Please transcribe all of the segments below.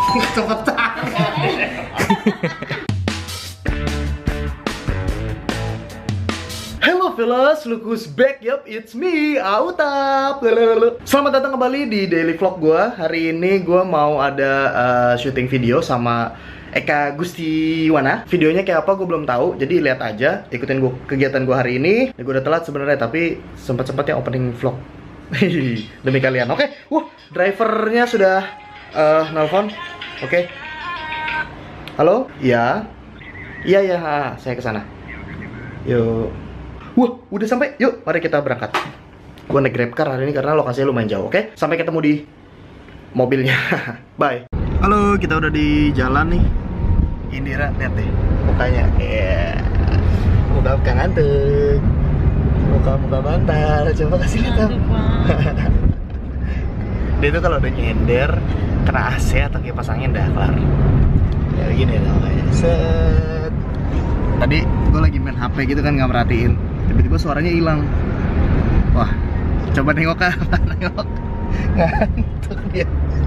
Cepet. Hello fellas, look who's back. Yup, it's me, Autap. Selamat datang kembali di daily vlog gue. Hari ini gue mau ada syuting video sama Eka Gustiwana. Videonya kayak apa gue belum tahu, jadi lihat aja, ikutin gue kegiatan gue hari ini. Gue udah telat sebenarnya, tapi sempat-sempatnya opening vlog demi kalian. Oke, drivernya sudah nelpon. Oke. Halo? Iya. Iya, saya kesana. Yuk. Wah, udah sampai. Yuk, mari kita berangkat. Gue naik GrabCar hari ini karena lokasinya lumayan jauh. Oke, sampai ketemu di mobilnya. Bye. Halo, kita udah di jalan nih. Indira, lihat deh mukanya. Muka ngantuk. Muka bantal. Coba kasih lihat. Dia tuh kalau udah nyender kena AC atau kipas angin dah kelar. Ya gini namanya. Set. Tadi gue lagi main HP gitu kan, nggak merhatiin. Tiba-tiba suaranya hilang. Wah, coba nengok kan? Nengok. Ngantuk dia.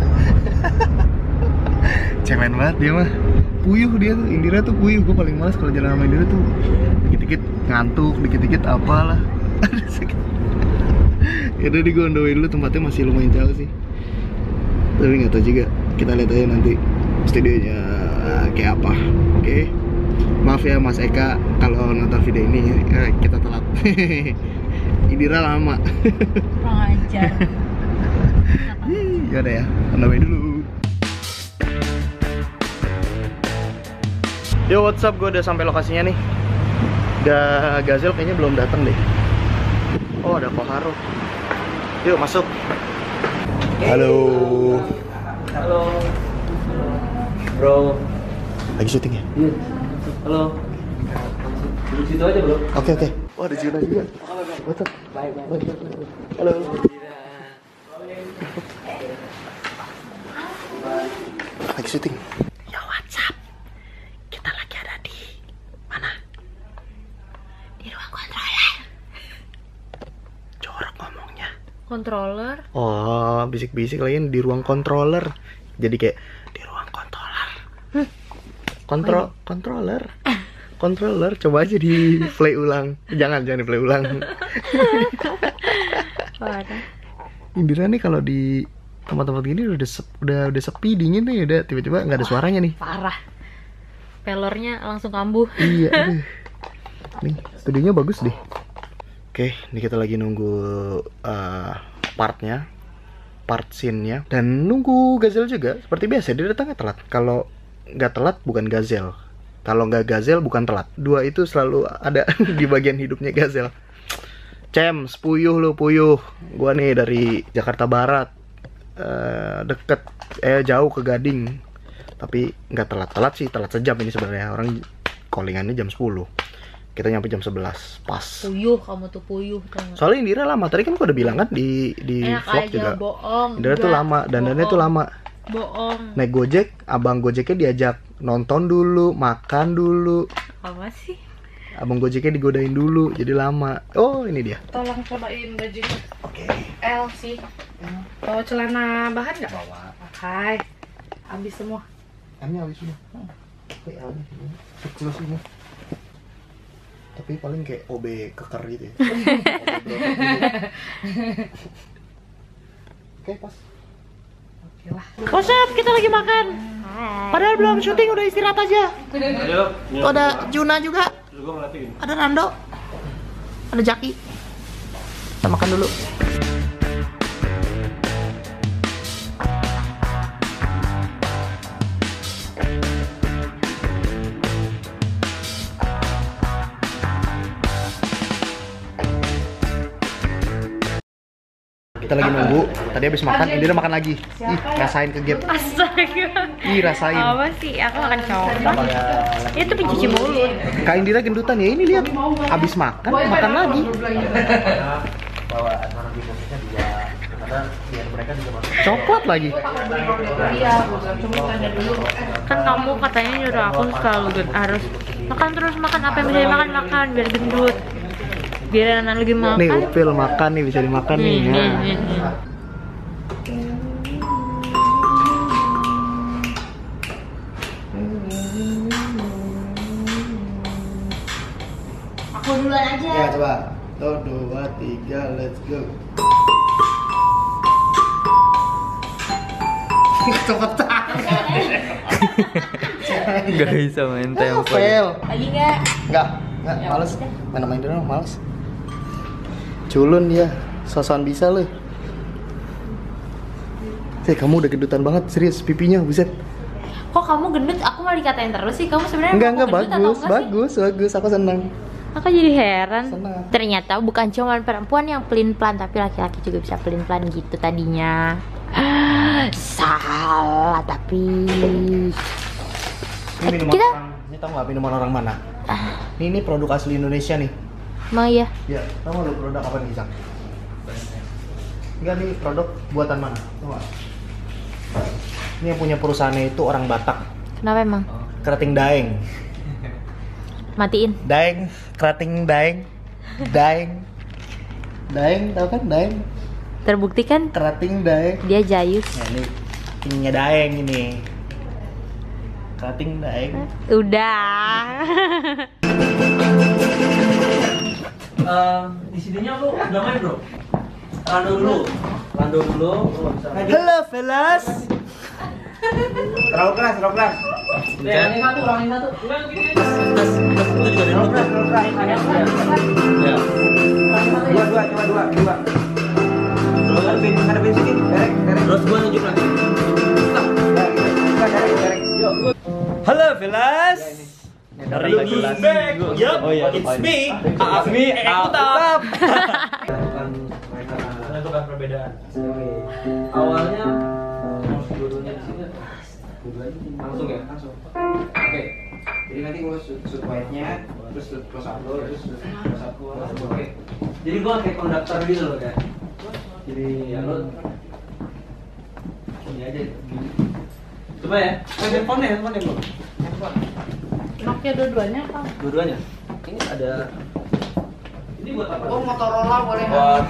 Cemen banget dia mah. Puyuh dia tuh, Indira tuh puyuh. Gue paling males kalau jalan sama Indira tuh. Dikit-dikit ngantuk, dikit-dikit apalah. Yaudah di gue on the way dulu, tempatnya masih lumayan jauh sih. Tapi nggak tahu juga. Kita lihat aja nanti studionya kayak apa. Oke. Maaf ya Mas Eka kalau nonton video ini kita telat. Indira lama. Kurang ajar. Yaudah ya, on the way dulu. Yo, what's up? Gue udah sampai lokasinya nih. Gazel kayaknya belum datang deh. Oh, ada Koharo. Yuk masuk. Halo. Halo. Bro. Lagi syuting ya? Iya. Halo. Duduk situ aja, Bro. Oke. Wah, ada Juna juga. What's up? Bye. Halo. Lagi syuting. Yo, what's up? Kita lagi ada di mana? Di ruang controller. Jorok ngomongnya. Controller. Oh, bisik-bisik lagi di ruang controller. Jadi kayak di ruang controller. Controller, coba aja di play ulang. Jangan di play ulang. Indira nih kalau di tempat-tempat gini udah sepi, dingin nih, udah tiba-tiba nggak ada suaranya nih. Parah. Pelornya langsung kambuh. Iya, aduh. Nih, studionya bagus deh. Oke, ini kita lagi nunggu part scene-nya, dan nunggu Gazel juga. Seperti biasa, dia datangnya telat. Kalau nggak telat bukan Gazel. Kalau nggak Gazel bukan telat. Dua itu selalu ada di bagian hidupnya Gazel. Puyuh lu, puyuh. Gua nih dari Jakarta Barat, deket, jauh ke Gading. Tapi nggak telat sih, telat sejam ini sebenarnya. Orang callingannya jam 10. Kita nyampe jam 11, pas. Puyuh, kamu tuh puyuh. Soalnya Indira lama, tadi kan gua udah bilang kan di vlog juga. Bohong. Indira tuh lama, dandannya tuh lama. Bohong. Naik Gojek, abang Gojeknya diajak nonton dulu, makan dulu. Apa sih? Abang Gojeknya digodain dulu, jadi lama. Oh, ini dia. Tolong cobain bajunya. Oke. L sih. Bawa celana bahan nggak? Bawa. Hai. Habis semua. Ini habis semua. Oke, habis semua. Kecil semua. Tapi paling kayak OB keker gitu ya. OB broket gitu. Oke, pas. What's up? Kita lagi makan. Padahal belum syuting, udah istirahat aja. Ayo. Tuh ada Juna juga. Gua ngeliatin. Ada Nando. Ada Jaki. Kita makan dulu. Kita lagi nunggu. Tadi habis makan, Indira makan lagi. Ih, rasain ke gap. Astaga. Ih, rasain. Apa sih? Aku makan coklat. Itu pencuci mulut. Kak Indira gendutan ya, ini lihat. Habis makan lagi. Bawa coklat lagi. Iya, kan kamu katanya nyuruh aku selalu harus makan terus, makan apa yang bisa dimakan biar gendut. Biar anak lagi makan. Nih upil makan nih, bisa dimakan nih. Nih. duluan aja. Ya coba. 1, 2, 3, let's go. Cepetan. Gak bisa main tempo. Fail. Lagi nggak? Enggak, Ya, males. udah. Main dulu, males. Culun dia, sosokan bisa lu. Kamu udah gendutan banget, serius pipinya, buset. Kok kamu gendut? Aku malah dikatain terus sih. Kamu sebenarnya Enggak, mau gendut atau bagus, enggak sih? bagus, aku senang. Aku jadi heran. Senang. Ternyata bukan cuma perempuan yang pelin-pelan, tapi laki-laki juga bisa pelin-pelan gitu tadinya. Salah, tapi Ini minuman Kita- orang, ini tau nggak minuman orang mana? Ini produk asli Indonesia nih. mau ya? Ya, tau nggak lu produk apa nih, Zak? Enggak, nih produk buatan mana? Tau nggak? Ini yang punya perusahaannya itu orang Batak. Kenapa emang? Kerating Daeng. Matiin. Daeng, kerating Daeng. Daeng. Daeng, tau kan Daeng? Terbukti kan Kerating Daeng. dia jayus. Nah, ini tingginya Daeng ini. Kerating Daeng. Udah. Di sininya lu udah main bro? Lando dulu. Lando dulu. Lu nggak bisa. Halo, fellas. Terlalu keras, terlalu keras. Yang satu, yang satu. Tas itu juga Terlalu keras, terlalu keras. Ya. Dua. Hadapin sini, derek. Terus gua nunjuk lagi. Halo, fellas. Looking back, yup, it's me, Afmi, Utap. Menentukan perbedaan. Awalnya dua-duanya di sini. Langsung ya, langsung. Oke. Jadi nanti gua shoot wide-nya, terus shoot close up lo, terus shoot close up gua. Oke. Jadi gua kayak konduktor gitu loh kan. Jadi ya lo ini aja. Coba ya. Handphone bro. Nokia dua-duanya apa? Dua-duanya. Ini ada. Ini buat apa? Oh, Motorola boleh. Buat.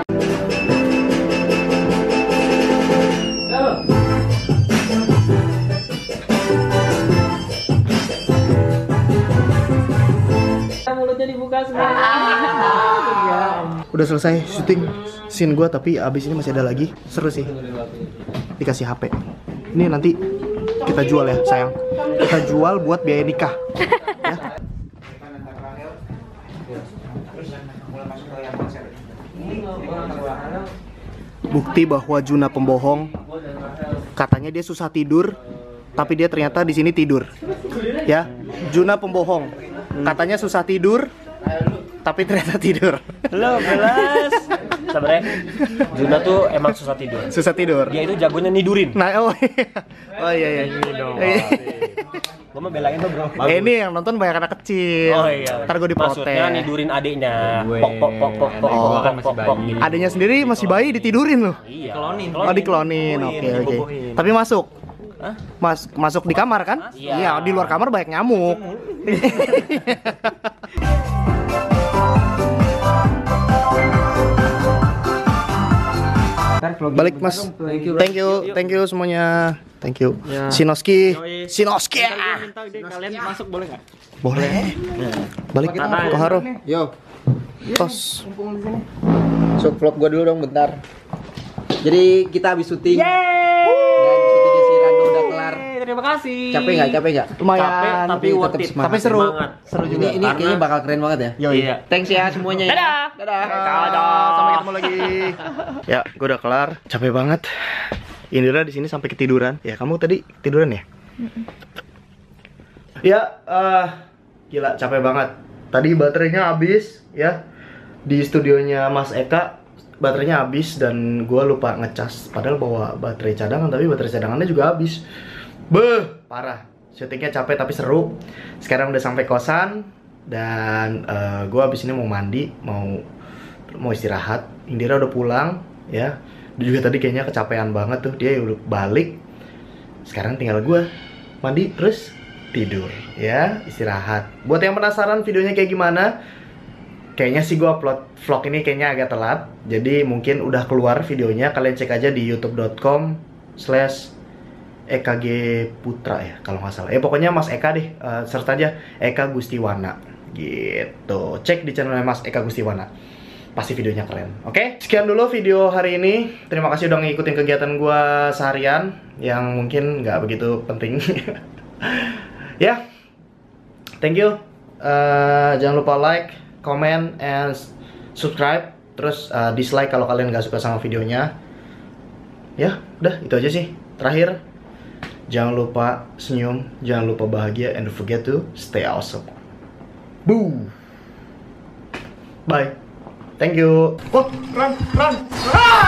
Mulutnya dibuka semua. Udah selesai syuting scene gua, tapi abis ini masih ada lagi. Seru sih. Dikasih HP. Ini nanti kita jual ya, sayang. Kita jual buat biaya nikah. Ya. Bukti bahwa Juna pembohong. Katanya dia susah tidur, tapi dia ternyata di sini tidur. Ya, Juna pembohong. Katanya susah tidur, tapi ternyata tidur. Halo, Belas. Sebenarnya Juna tuh emang susah tidur. Susah tidur. Dia itu jagonya nidurin. Nah, oh iya. Oh iya iya. Gue mah belain tuh, Bro. Ini yang nonton banyak anak kecil. Oh iya. Ntar gue diprotes. Maksudnya nidurin adiknya. Gue. Pok pok pok pok pok Adik gua kan pok masih pok pok. bayi. Adanya sendiri masih bayi ditidurin loh. Iya. Klonin. Oh, diklonin. Oke, oke. Tapi masuk. Hah? Masuk di kamar kan? Iya. Di luar kamar banyak nyamuk. Balik Mas. Thank you semuanya. Thank you. Sinoski. Sinoski. Kalian masuk boleh nggak? Boleh. Balik ke Haro. Yo. Tos. So vlog gua dulu dong bentar. Jadi kita habis syuting. Dan syutingnya si Rando udah kelar. Terima kasih. Capek nggak? Lumayan. Capek tapi tetap worth it. semangat. Tapi seru. Semangat. Seru juga. Ini kayaknya bakal keren banget ya. Yo, Iya. Thanks ya semuanya. Dadah. Dadah. Sampai ketemu lagi. Ya, gue udah kelar. Capek banget. Indira di sini sampai ketiduran. Ya, kamu tadi tiduran ya? Ya, gila capek banget. Tadi baterainya habis ya. Di studionya Mas Eka baterainya habis dan gue lupa ngecas. Padahal bawa baterai cadangan, tapi baterai cadangannya juga habis. Beuh, parah. Syutingnya capek tapi seru. Sekarang udah sampai kosan dan gue abis ini mau mandi, mau istirahat. Indira udah pulang ya. Dia juga tadi kayaknya kecapean banget tuh. Dia udah balik. Sekarang tinggal gue mandi terus tidur ya, istirahat. Buat yang penasaran videonya kayak gimana, kayaknya sih gue upload vlog ini kayaknya agak telat. Jadi mungkin udah keluar videonya. Kalian cek aja di youtube.com/EKG Putra ya kalau nggak salah. Pokoknya Mas Eka deh, search aja Eka Gustiwana Gitu. Cek di channelnya Mas Eka Gustiwana. Pasti videonya keren. Oke, sekian dulu video hari ini. Terima kasih udah ngikutin kegiatan gua seharian yang mungkin nggak begitu penting. Ya, thank you. Jangan lupa like, comment, and subscribe. Terus dislike kalau kalian nggak suka sama videonya. Ya, udah itu aja sih. Terakhir, jangan lupa senyum, jangan lupa bahagia, and don't forget to stay awesome. Boo. Bye. Thank you. Oh, run.